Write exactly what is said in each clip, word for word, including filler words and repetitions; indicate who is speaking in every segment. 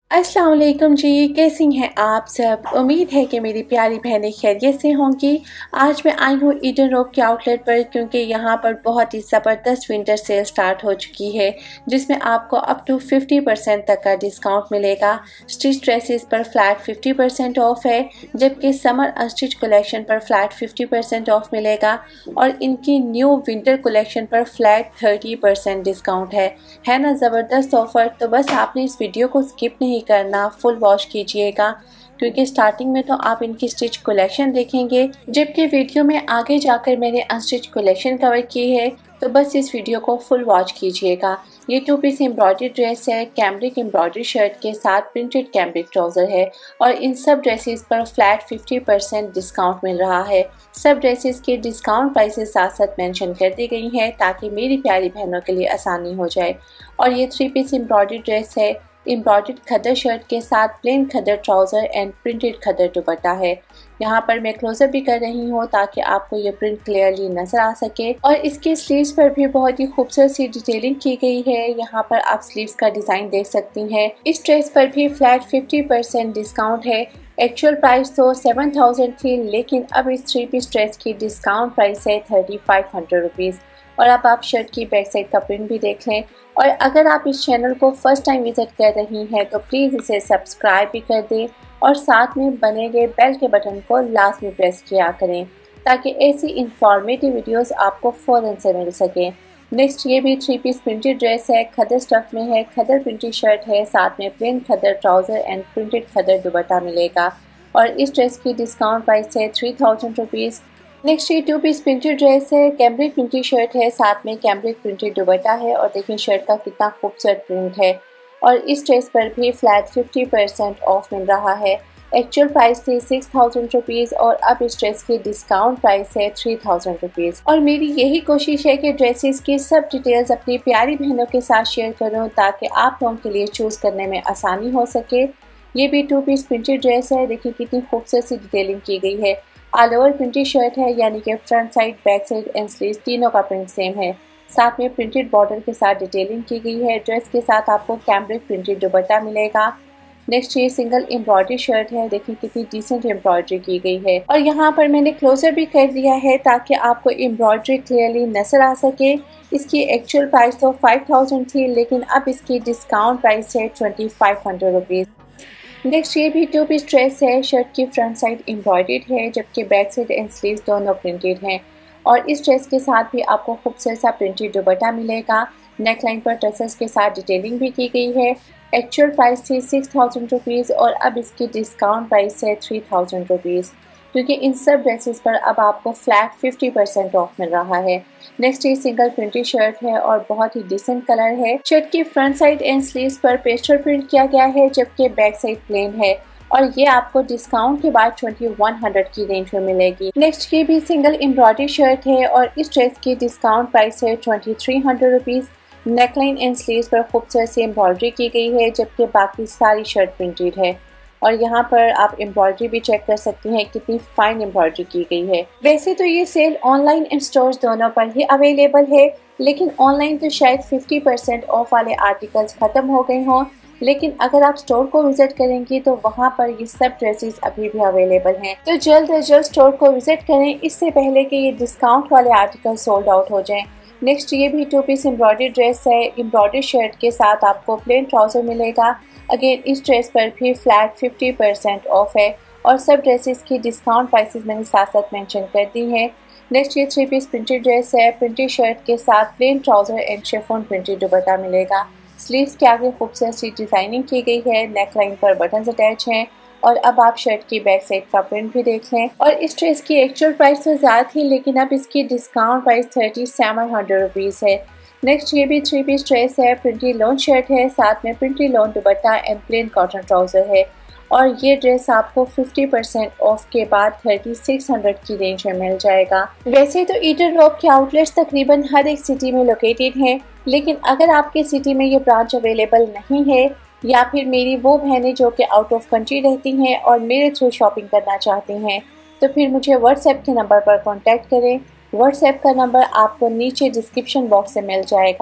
Speaker 1: अस्सलाम वालेकुम जी, कैसी हैं आप सब। उम्मीद है कि मेरी प्यारी बहनें खैरियत से होंगी। आज मैं आई हूँ ईडन रॉक के आउटलेट पर क्योंकि यहाँ पर बहुत ही ज़बरदस्त विंटर सेल स्टार्ट हो चुकी है जिसमें आपको अप टू फिफ्टी परसेंट तक का डिस्काउंट मिलेगा। स्टिच ड्रेसेस पर फ्लैट फिफ्टी परसेंट ऑफ है, जबकि समर अनस्टिच कलेक्शन पर फ्लैट फिफ्टी परसेंट ऑफ मिलेगा और इनकी न्यू विंटर कलेक्शन पर फ्लैट थर्टी परसेंट डिस्काउंट है है ना ज़बरदस्त ऑफ़र। तो बस आपने इस वीडियो को स्किप नहीं करना, फुल वॉच कीजिएगा क्योंकि स्टार्टिंग में तो आप इनकी स्टिच कलेक्शन देखेंगे, जबकि वीडियो में आगे जाकर मैंने अनस्टिच कलेक्शन कवर की है। तो बस इस वीडियो को फुल वॉच कीजिएगा। ये टू पीस एम्ब्रॉयडरी ड्रेस है, कैमरिक एम्ब्रॉयडरी शर्ट के साथ प्रिंटेड कैमरिक ट्राउज़र है और इन सब ड्रेसेस पर फ्लैट फिफ्टी परसेंट डिस्काउंट मिल रहा है। सब ड्रेसेस के डिस्काउंट प्राइसेस साथ साथ मेंशन कर दी गई हैं ताकि मेरी प्यारी बहनों के लिए आसानी हो जाए। और ये थ्री पीस एम्ब्रॉयडरी ड्रेस है, एम्ब्रॉयडर्ड खद्दर शर्ट के साथ plain khaddar trouser and printed khaddar dupatta है। यहाँ पर मैं क्लोजअप भी कर रही हूँ ताकि आपको ये प्रिंट क्लियरली नज़र आ सके। और इसके स्लीव्स पर भी बहुत ही खूबसूरत सी डिटेलिंग की गई है। यहाँ पर आप स्लीव्स का डिज़ाइन देख सकती हैं। इस ड्रेस पर भी फ्लैट फिफ्टी परसेंट डिस्काउंट है। एक्चुअल प्राइस तो सेवन थाउजेंड थी, लेकिन अब इस थ्री पीस ड्रेस की डिस्काउंट प्राइस है थर्टी फाइव हंड्रेड रुपीज़। और अब आप शर्ट की बैक साइड का प्रिंट भी देख लें। और अगर आप इस चैनल को फर्स्ट टाइम विजिट कर रही हैं तो प्लीज़ इसे सब्सक्राइब भी कर दें और साथ में बने गए बेल के बटन को लास्ट में प्रेस किया करें ताकि ऐसी इंफॉर्मेटिव वीडियोस आपको फ़ौरन से मिल सकें। नेक्स्ट ये भी थ्री पीस प्रिंटेड ड्रेस है, खद्दर स्टफ में है, खद्दर प्रिंटेड शर्ट है, साथ में plain khaddar trouser and printed khaddar dupatta मिलेगा और इस ड्रेस की डिस्काउंट प्राइस है थ्री थाउजेंड रुपीज़। नेक्स्ट ये टू पीस प्रिंटेड ड्रेस है, कैमरिक प्रिंटेड शर्ट है, साथ में कैमरिक प्रिंटेड दुपट्टा है और देखिए शर्ट का कितना खूबसूरत प्रिंट है। और इस ड्रेस पर भी फ्लैट फिफ्टी परसेंट ऑफ मिल रहा है। एक्चुअल प्राइस थी सिक्स थाउजेंड रुपीज़ और अब इस ड्रेस की डिस्काउंट प्राइस है थ्री थाउजेंड रुपीज़। और मेरी यही कोशिश है कि ड्रेसेस की सब डिटेल्स अपनी प्यारी बहनों के साथ शेयर करूँ ताकि आप लोगों के लिए चूज़ करने में आसानी हो सके। ये भी टू पीस प्रिंटेड ड्रेस है, देखिए कितनी खूबसूरत सी डिटेलिंग की गई है। ऑल ओवर प्रिंटेड शर्ट है, यानी कि front side, back side and sleeves तीनों का प्रिंट सेम है। साथ में प्रिंटेड बॉर्डर के साथ डिटेलिंग की गई है। ड्रेस के साथ आपको कैमरिक प्रिंटेड दुपट्टा मिलेगा। नेक्स्ट ये सिंगल एम्ब्रॉयडरी शर्ट है, देखिए कितनी डिसेंट एम्ब्रॉयडरी की गई है और यहाँ पर मैंने क्लोजर भी कर दिया है ताकि आपको एम्ब्रॉयडरी क्लियरली नजर आ सके। इसकी एक्चुअल प्राइस तो फाइव थाउजेंड थी, लेकिन अब इसकी डिस्काउंट प्राइस है twenty five hundred rupees. Next ये भी टू पीस ड्रेस है, शर्ट की फ्रंट साइड एम्ब्रॉयडर्ड है, जबकि बैक साइड एंड स्लीव्स दोनों प्रिंटेड हैं और इस ड्रेस के साथ भी आपको खूबसूरत सा प्रिंटेड दुपट्टा मिलेगा। नेक लाइन पर टसल्स के साथ डिटेलिंग भी की गई है। एक्चुअल प्राइस थी सिक्स थाउजेंड रुपीज़ और अब इसकी डिस्काउंट प्राइस है थ्री थाउजेंड रुपीज़, क्योंकि इन सब ड्रेसेस पर अब आपको फ्लैट फिफ्टी परसेंट ऑफ मिल रहा है। नेक्स्ट ये सिंगल प्रिंटेड शर्ट है और बहुत ही डिसेंट कलर है। शर्ट की फ्रंट साइड एंड स्लीव्स पर पेस्टल प्रिंट किया गया है, जबकि बैक साइड प्लेन है और ये आपको डिस्काउंट के बाद ट्वेंटी वन हंड्रेड की रेंज में मिलेगी। नेक्स्ट ये भी सिंगल एम्ब्रॉयडरी शर्ट है और इस ड्रेस की डिस्काउंट प्राइस है twenty three hundred rupees. Neckline and sleeves पर खूबसूरत सी एम्ब्रॉयडरी की गई है, जबकि बाकी सारी शर्ट प्रिंटेड है और यहाँ पर आप एम्ब्रॉयडरी भी चेक कर सकती हैं, कितनी फाइन एम्ब्रॉयडरी की गई है। वैसे तो ये सेल ऑनलाइन एंड स्टोर्स दोनों पर ही अवेलेबल है, लेकिन ऑनलाइन तो शायद फिफ्टी परसेंट ऑफ वाले आर्टिकल्स ख़त्म हो गए हों, लेकिन अगर आप स्टोर को विजिट करेंगी तो वहाँ पर ये सब ड्रेसेस अभी भी अवेलेबल हैं। तो जल्द अज जल्द स्टोर को विजिट करें इससे पहले कि ये डिस्काउंट वाले आर्टिकल सोल्ड आउट हो जाएं। नेक्स्ट ये भी टू पीस एम्ब्रॉयडरी ड्रेस है, एम्ब्रॉयडरी शर्ट के साथ आपको प्लेन ट्राउज़र मिलेगा। अगेन इस ड्रेस पर भी फ्लैट फिफ्टी परसेंट ऑफ है और सब ड्रेसेस की डिस्काउंट प्राइसेस मैंने साथ साथ मेंशन कर दी हैं। नेक्स्ट ये थ्री पीस प्रिंटेड ड्रेस है, प्रिंटेड शर्ट के साथ plain trouser and chiffon printed dupatta मिलेगा। स्लीव्स के आगे खूबसूरत सी डिज़ाइनिंग की गई है, नेक लाइन पर बटन्स अटैच हैं और अब आप शर्ट की बैक साइड का प्रिंट भी देख लें। और इस ड्रेस की एक्चुअल प्राइस तो ज़्यादा थी, लेकिन अब इसकी discount price thirty seven hundred rupees है। नेक्स्ट ये भी थ्री पीस ड्रेस है, प्रिंटी लॉन शर्ट है, साथ में printed lawn dupatta and plain cotton trouser है और ये ड्रेस आपको फिफ्टी परसेंट ऑफ के बाद थर्टी सिक्स हंड्रेड की रेंज में मिल जाएगा। वैसे तो ईडन रॉक के आउटलेट्स तकरीबन हर एक सिटी में लोकेटेड हैं, लेकिन अगर आपके सिटी में ये ब्रांच अवेलेबल नहीं है या फिर मेरी वो बहनें जो कि आउट ऑफ कंट्री रहती हैं और मेरे थ्रू शॉपिंग करना चाहती हैं, तो फिर मुझे व्हाट्सएप के नंबर पर कॉन्टैक्ट करें। व्हाट्सएप का नंबर आपको नीचे डिस्क्रिप्शन बॉक्स से मिल जाएगा।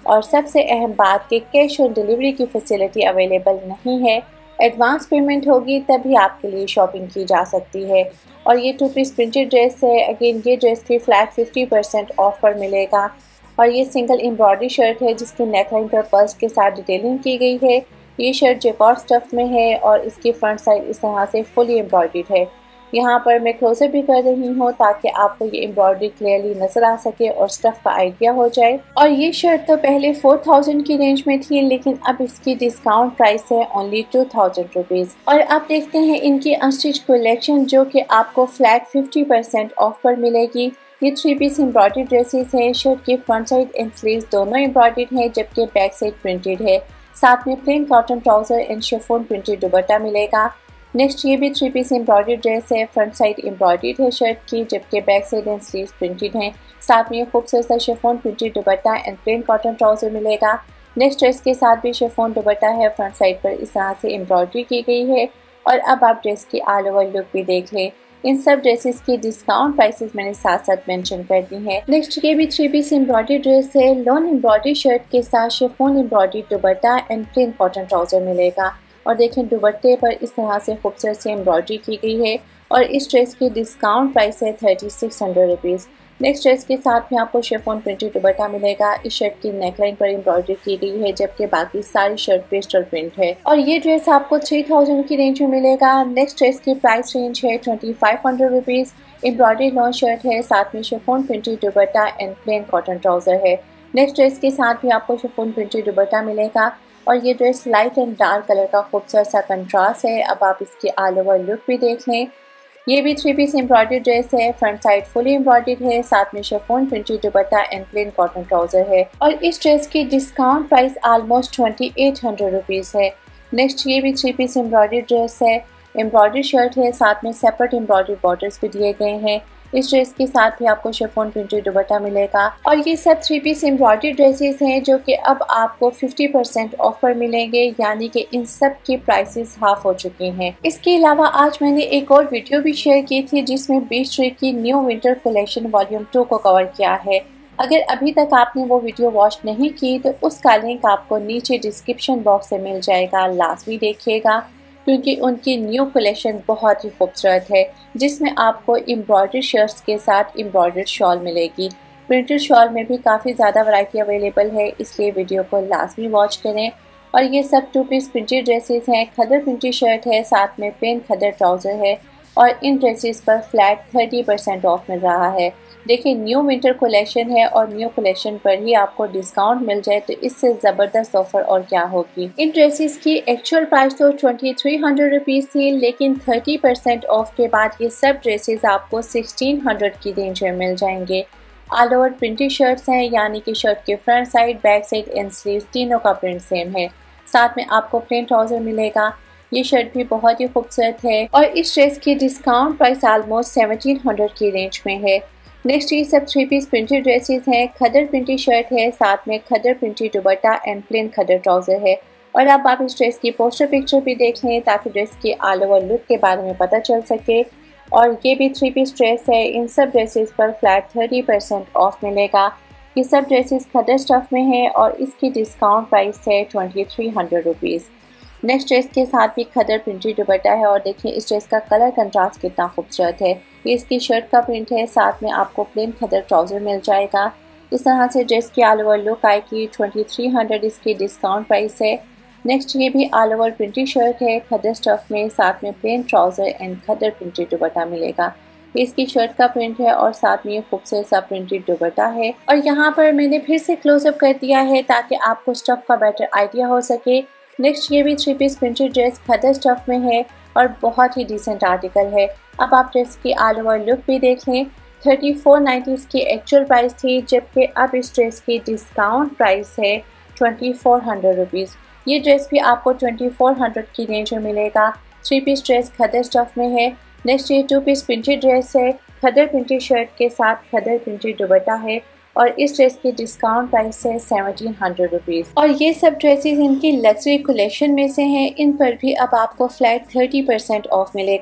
Speaker 1: और सबसे अहम बात कि कैश ऑन डिलीवरी की फैसिलिटी अवेलेबल नहीं है। एडवांस पेमेंट होगी तभी आपके लिए शॉपिंग की जा सकती है। और ये टू पीस प्रिंटेड ड्रेस है। अगेन ये ड्रेस की फ्लैट फिफ्टी परसेंट ऑफर मिलेगा। और ये सिंगल एम्ब्रॉयडरी शर्ट है जिसकी नेकलाइन पर पर्स के साथ डिटेलिंग की गई है। ये शर्ट जैकॉर्ड स्टफ में है और इसकी फ्रंट साइड इस तरह से फुली एम्ब्रॉयडर्ड है। यहाँ पर मैं क्लोजअप भी कर रही हूँ ताकि आपको ये एम्ब्रॉयडरी क्लियरली नज़र आ सके और स्टफ का आइडिया हो जाए। और ये शर्ट तो पहले फोर थाउजेंड की रेंज में थी, लेकिन अब इसकी डिस्काउंट प्राइस है ओनली टू थाउजेंड रुपीज़। और अब देखते हैं इनकी अनस्टिच कलेक्शन जो कि आपको फ्लैट फिफ्टी परसेंट ऑफ पर मिलेगी। ये थ्री पीस एम्ब्रॉयडरी ड्रेसेस हैं। शर्ट की फ्रंट साइड एंड स्लीव्स दोनों एम्ब्रॉयडर्ड है जबकि बैक साइड प्रिंटेड है। साथ में plain cotton trouser and chiffon printed dupatta मिलेगा। नेक्स्ट ये भी थ्री पीस एम्ब्रॉयडर्ड ड्रेस है। फ्रंट साइड एम्ब्रॉयडर्ड है शर्ट की जबकि back side and sleeves printed हैं। साथ में खूबसूरत सा chiffon printed dupatta and plain cotton trouser मिलेगा। नेक्स्ट ड्रेस के साथ भी शिफॉन दुपट्टा है। फ्रंट साइड पर इस तरह से एम्ब्रॉयडरी की गई है। और अब आप ड्रेस की ऑल ओवर लुक भी देख लें। इन सब ड्रेसेस की डिस्काउंट प्राइसेस मैंने साथ साथ मेंशन कर दी हैं। नेक्स्ट ये भी थ्री पीस एम्ब्रॉयडरी ड्रेस है। लॉन एम्ब्रॉयडरी शर्ट के साथ chiffon embroidery dupatta and plain cotton trouser मिलेगा। और देखें दुपट्टे पर इस तरह से खूबसूरत से एम्ब्रॉयडरी की गई है। और इस ड्रेस की डिस्काउंट प्राइस है thirty six hundred rupees. Next dress के साथ में आपको शिफॉन प्रिंटेड दुपट्टा मिलेगा। इस शर्ट की नेकलाइन पर एम्ब्रॉयडरी की गई है जबकि बाकी सारी शर्ट पेस्टल प्रिंट है। और ये ड्रेस आपको थ्री थाउजेंड की रेंज में मिलेगा। नेक्स्ट ड्रेस की प्राइस रेंज है twenty five hundred rupees. Embroidery long shirt है। साथ में chiffon printed dupatta and plain cotton trouser है। नेक्स्ट ड्रेस के साथ भी आपको शिफॉन प्रिंटेड दुपट्टा मिलेगा। और ये dress light and dark colour का खूबसूरत सा कंट्रास्ट है। अब आप इसकी ऑल ओवर लुक भी देख लें। ये भी थ्री पीस एम्ब्रॉयडरी ड्रेस है। फ्रंट साइड फुली एम्ब्रॉयडर्ड है। साथ में chiffon printed dupatta and plain cotton trouser है। और इस ड्रेस की discount price almost twenty eight hundred rupees है। नेक्स्ट ये भी थ्री पीस एम्ब्रॉयडरी ड्रेस है। एम्ब्रॉयडरी शर्ट है। साथ में सेपरेट एम्ब्रॉयडरी बॉर्डर्स भी दिए गए हैं। इस ड्रेस के साथ भी आपको शिफॉन प्रिंटेड दुपट्टा मिलेगा। और ये सब थ्री पीस एम्ब्रॉयडरी ड्रेसेस हैं जो कि अब आपको फिफ्टी परसेंट ऑफर मिलेंगे, यानी कि इन सब की प्राइसेस हाफ हो चुकी हैं। इसके अलावा आज मैंने एक और वीडियो भी शेयर की थी जिसमें बीच ट्री की new winter collection volume two को कवर किया है। अगर अभी तक आपने वो वीडियो वॉच नहीं की तो उसका लिंक आपको नीचे डिस्क्रिप्शन बॉक्स में मिल जाएगा, लाजमी देखिएगा क्योंकि उनकी न्यू कलेक्शन बहुत ही खूबसूरत है जिसमें आपको एम्ब्रॉयडरी शर्ट्स के साथ एम्ब्रॉयडर्ड शॉल मिलेगी। प्रिंटेड शॉल में भी काफ़ी ज़्यादा वैरायटी अवेलेबल है, इसलिए वीडियो को लाजमी वॉच करें। और ये सब टू पीस प्रिंटेड ड्रेसेस हैं। खदर प्रिंटेड शर्ट है। साथ में प्लेन खदर ट्राउज़र है। और इन ड्रेसेस पर फ्लैट थर्टी परसेंट ऑफ मिल रहा है। देखिए न्यू विंटर कलेक्शन है और न्यू कलेक्शन पर ही आपको डिस्काउंट मिल जाए तो इससे ज़बरदस्त ऑफर और क्या होगी। इन ड्रेसेस की एक्चुअल प्राइस तो ट्वेंटी थ्री हंड्रेड रुपीज़ थी, लेकिन थर्टी परसेंट ऑफ के बाद ये सब ड्रेसेस आपको सिक्सटीन हंड्रेड की रेंज में मिल जाएंगे। ऑल ओवर प्रिंटेड शर्ट्स हैं, यानी कि शर्ट के front side, back side and sleeves तीनों का प्रिंट सेम है। साथ में आपको प्लेन ट्राउज़र मिलेगा। ये शर्ट भी बहुत ही खूबसूरत है और इस ड्रेस की discount price almost seventeen hundred की रेंज में है। नेक्स्ट ये सब थ्री पीस प्रिंटेड ड्रेसेस हैं। खदर प्रिंटेड शर्ट है। साथ में khaddar printed dupatta and plain khaddar trouser है। और अब आप इस ड्रेस की पोस्टर पिक्चर भी देख लें ताकि ड्रेस की ऑल ओवर लुक के बारे में पता चल सके। और ये भी थ्री पीस ड्रेस है। इन सब ड्रेसेस पर फ्लैट थर्टी परसेंट ऑफ मिलेगा। ये सब ड्रेसेस खदर स्टफ में है और इसकी डिस्काउंट प्राइस है twenty three hundred rupees. Next dress के साथ भी खदर प्रिंटेड दुपट्टा है और देखिए इस ड्रेस का कलर कंट्रास्ट कितना खूबसूरत है। ये इसकी शर्ट का प्रिंट है। साथ में आपको प्लेन खदर ट्राउज़र मिल जाएगा। इस तरह से ड्रेस की ऑल ओवर लुक आएगी। ट्वेंटी थ्री हंड्रेड इसकी डिस्काउंट प्राइस है। नेक्स्ट ये भी ऑल ओवर प्रिंटेड शर्ट है खदर स्टफ में। साथ में plain trouser and khaddar printed dupatta मिलेगा। ये इसकी शर्ट का प्रिंट है और साथ में ये खूबसूरत सा प्रिंटेड दुपट्टा है। और यहाँ पर मैंने फिर से क्लोजअप कर दिया है ताकि आपको स्टफ का बेटर आइडिया हो सके। नेक्स्ट ये भी three piece printed dress khaddar stuff में है और बहुत ही डिसेंट आर्टिकल है। अब आप ड्रेस की ऑल ओवर लुक भी देख लें। थर्टी फोर नाइन्टी इसकी एक्चुअल प्राइस थी, जबकि अब इस ड्रेस की डिस्काउंट प्राइस है ट्वेंटी फोर हंड्रेड रुपीज़। ये ड्रेस भी आपको ट्वेंटी फोर हंड्रेड की रेंज में मिलेगा। Three piece dress khaddar stuff में है। नेक्स्ट ये टू पीस प्रिंटेड ड्रेस है। खदर प्रिंटेड शर्ट के साथ खदर प्रिंटेड दुपट्टा है और इस ड्रेस की डिस्काउंट प्राइस है सेवनटीन हंड्रेड रुपीज़। और ये सब ड्रेसेस इनकी लग्जरी कलेक्शन में से हैं। इन पर भी अब आपको फ्लैट थर्टी परसेंट ऑफ मिलेगा।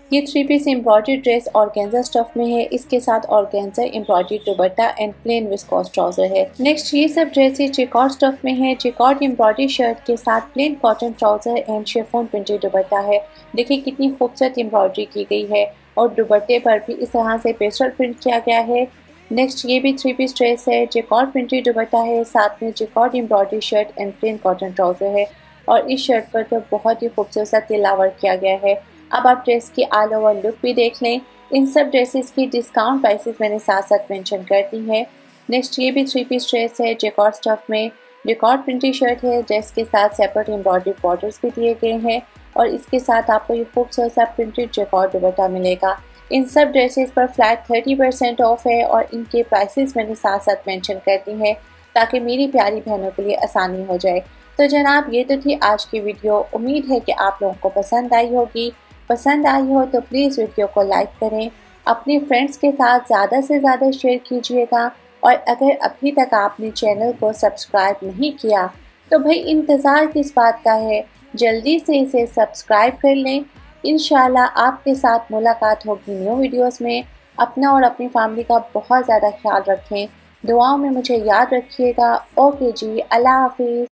Speaker 1: ये three piece embroidery dress organza stuff में है। इसके साथ organza embroidery dupatta and plain viscose trouser है। नेक्स्ट ये सब ड्रेसेस चिकॉर्ड स्टफ में है। चिकॉर्ड एम्ब्रॉयडरी शर्ट के साथ plain cotton trouser and chiffon printed dupatta है। देखिए कितनी खूबसूरत एम्ब्रॉयडरी की गई है और दुपट्टे पर भी इस तरह से पेस्टल प्रिंट किया गया है। नेक्स्ट ये भी थ्री पीस ड्रेस है। चिकॉर्ड प्रिंटेड दुपट्टा है, साथ में चिकॉर्ड embroidery shirt and plain cotton trouser है और इस शर्ट पर तो बहुत ही खूबसूरत सा तिलावर किया गया है। अब आप ड्रेस की ऑल ओवर लुक भी देख लें। इन सब ड्रेसेस की डिस्काउंट प्राइसेस मैंने साथ साथ मेंशन कर दी है। नेक्स्ट ये भी थ्री पीस ड्रेस है। जैकॉर्ड स्टफ में जैकॉर्ड प्रिंटेड शर्ट है। ड्रेस के साथ सेपरेट एम्ब्रॉयडरी बॉर्डर्स भी दिए गए हैं और इसके साथ आपको ये खूबसूरत सा प्रिंटेड जैकॉर्ड दुपट्टा मिलेगा। इन सब ड्रेसेस पर फ्लैट थर्टी परसेंट ऑफ है और इनके प्राइसेस मैंने साथ साथ मेंशन कर दी है ताकि मेरी प्यारी बहनों के लिए आसानी हो जाए। तो जनाब ये तो थी आज की वीडियो। उम्मीद है कि आप लोगों को पसंद आई होगी। पसंद आई हो तो प्लीज़ वीडियो को लाइक करें, अपने फ्रेंड्स के साथ ज़्यादा से ज़्यादा शेयर कीजिएगा और अगर अभी तक आपने चैनल को सब्सक्राइब नहीं किया तो भाई इंतज़ार किस बात का है, जल्दी से इसे सब्सक्राइब कर लें। इंशाल्लाह आपके साथ मुलाकात होगी न्यू वीडियोस में। अपना और अपनी फैमिली का बहुत ज़्यादा ख्याल रखें, दुआओं में मुझे याद रखिएगा। ओके जी, अल्लाह हाफिज़।